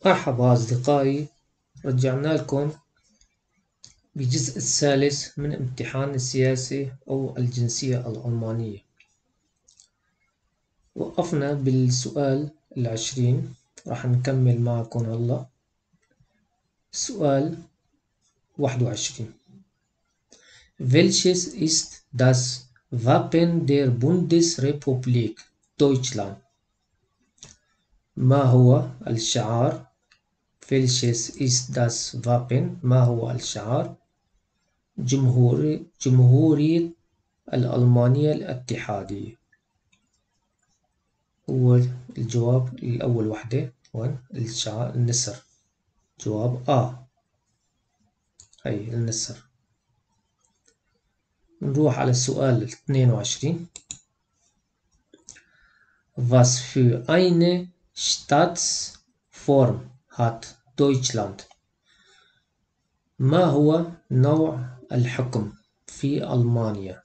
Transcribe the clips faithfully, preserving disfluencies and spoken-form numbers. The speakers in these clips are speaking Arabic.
مرحبا أصدقائي، رجعنا لكم بالجزء الثالث من امتحان السياسة أو الجنسية الألمانية. وقفنا بالسؤال العشرين، راح نكمل معكم هلا. سؤال واحد وعشرين: Welches ist das Wappen der Bundesrepublik Deutschland؟ ما هو الشعار؟ Welches ist das Wappen؟ ما هو الشعار جمهوري جمهورية الألمانية الاتحادية؟ هو الجواب الأول وحدة وين الشعار النسر. جواب آ، هي النسر. نروح على السؤال اثنين وعشرين: Was für eine Staatsform hat Deutschland؟ ما هو نوع الحكم في ألمانيا؟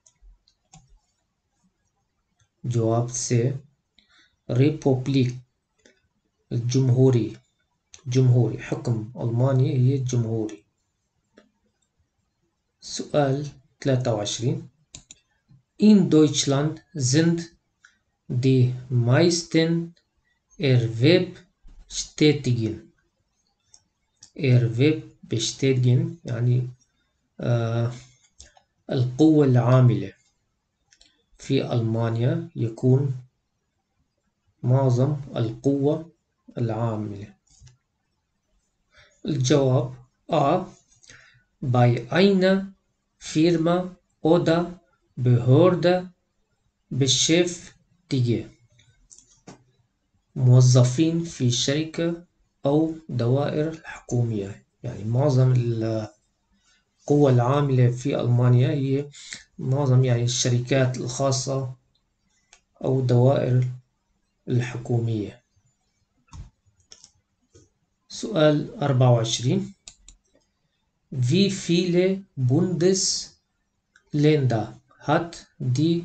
جواب سي، ريبوبليك، الجمهوري. جمهوري، حكم ألمانيا هي الجمهوري. سؤال ثلاثة وعشرين: In Deutschland sind die meisten Erwerbstätigen. Erwerbstätigen يعني آه القوة العاملة في ألمانيا يكون معظم القوة العاملة. الجواب A: bei einer Firma oder Behörde beschäftigte. موظفين في شركة أو دوائر الحكومية، يعني معظم القوة العاملة في ألمانيا هي معظم يعني الشركات الخاصة أو دوائر الحكومية. سؤال أربعة وعشرين: Wie viele Bundesländer hat die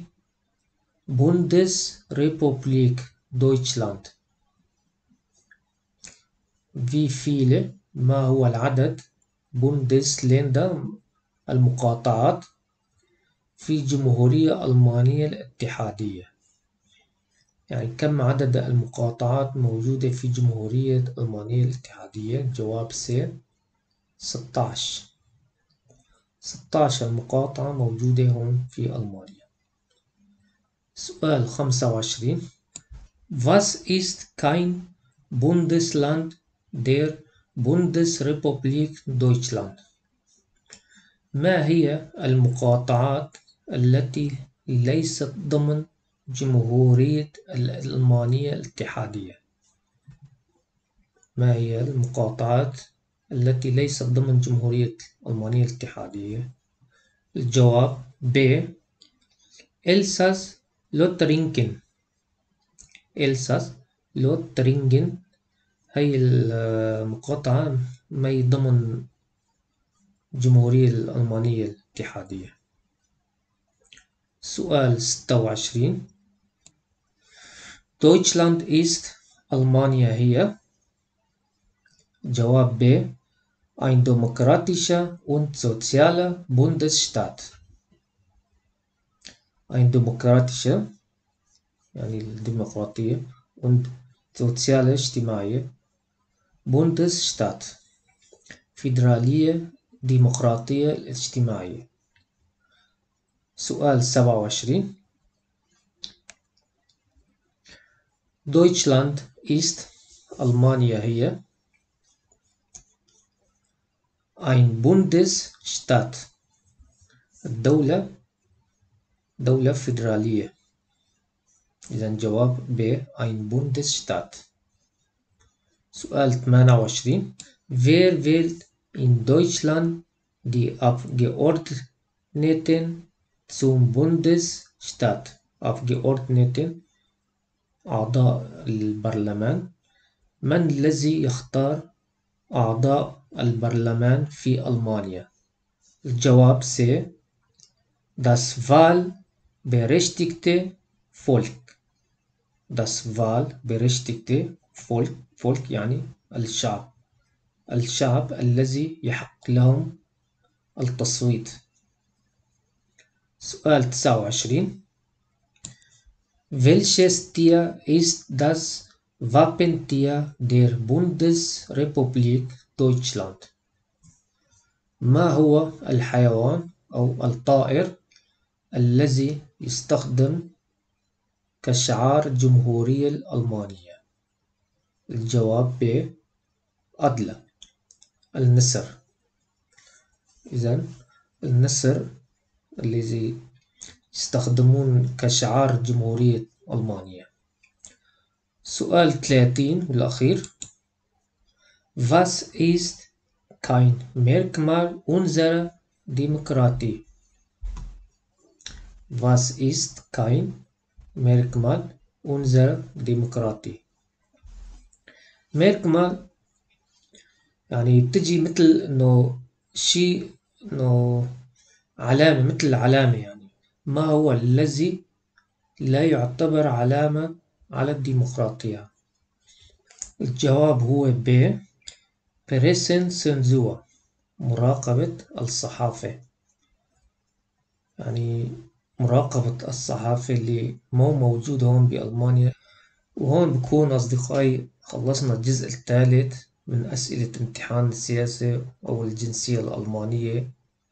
Bundesrepublik Deutschland؟ Wie viele ما هو العدد Bundesländer المقاطعات في الجمهورية الألمانية الاتحادية؟ يعني كم عدد المقاطعات موجودة في الجمهورية الألمانية الاتحادية؟ جواب سي، ستة عشر. ستة عشر مقاطعة موجودة هون في ألمانيا. سؤال خمسة وعشرين: Was ist kein Bundesland der Bundesrepublik Deutschland؟ ما هي المقاطعات التي ليست ضمن جمهورية الألمانية الاتحادية؟ ما هي المقاطعات التي ليست ضمن جمهورية ألمانيا الاتحادية؟ الجواب ب، إلساس لوترينغن. إلساس لوترينغن هي المقاطعة ما هي ضمن الجمهورية الألمانية الاتحادية. سؤال ستة وعشرين: Deutschland ist ألمانيا هي؟ جواب ب، ein demokratischer und sozialer Bundesstaat. ein demokratischer يعني الديمقراطية und soziale اجتماعية Bundesstaat فيدرالية ديمقراطية الاجتماعية. سؤال سبعة وعشرين: Deutschland ist ألمانيا هي ein Bundesstaat الدولة دولة فيدرالية. إذن جواب ب، ein Bundesstaat. سؤال ثمانية وعشرين: Wer wählt in Deutschland die Abgeordneten zum Bundesstaat؟ Abgeordneten أعضاء البرلمان. من الذي يختار أعضاء البرلمان في ألمانيا؟ الجواب سي، das wahlberechtigte Volk. das wahlberechtigte فولك فولك يعني الشعب، الشعب الذي يحق لهم التصويت. سؤال تسعة وعشرين. Welches Tier ist das Wappentier der Bundesrepublik Deutschland؟ ما هو الحيوان أو الطائر الذي يستخدم كشعار الجمهورية الألمانية؟ الجواب ب أدلى، النسر. إذن النسر الذي يستخدمون كشعار جمهورية ألمانيا. سؤال ثلاثين والأخير. Was ist kein Merkmal unserer Demokratie؟ Was ist kein Merkmal unserer Demokratie؟ Merkmal يعني بتجي مثل إنه شيء، إنه علامة، مثل علامة يعني. ما هو الذي لا يعتبر علامة على الديمقراطية؟ الجواب هو ب Pressenzensur، مراقبة الصحافة، يعني مراقبة الصحافة اللي مو موجود هون بألمانيا. وهون بكون أصدقائي خلصنا الجزء الثالث من أسئلة امتحان السياسة أو الجنسية الألمانية.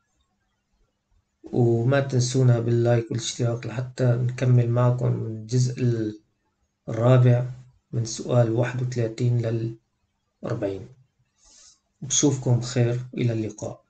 وما تنسونا باللايك والاشتراك لحتى نكمل معكم من الجزء الرابع من سؤال واحد وثلاثين للأربعين. بشوفكم خير، إلى اللقاء.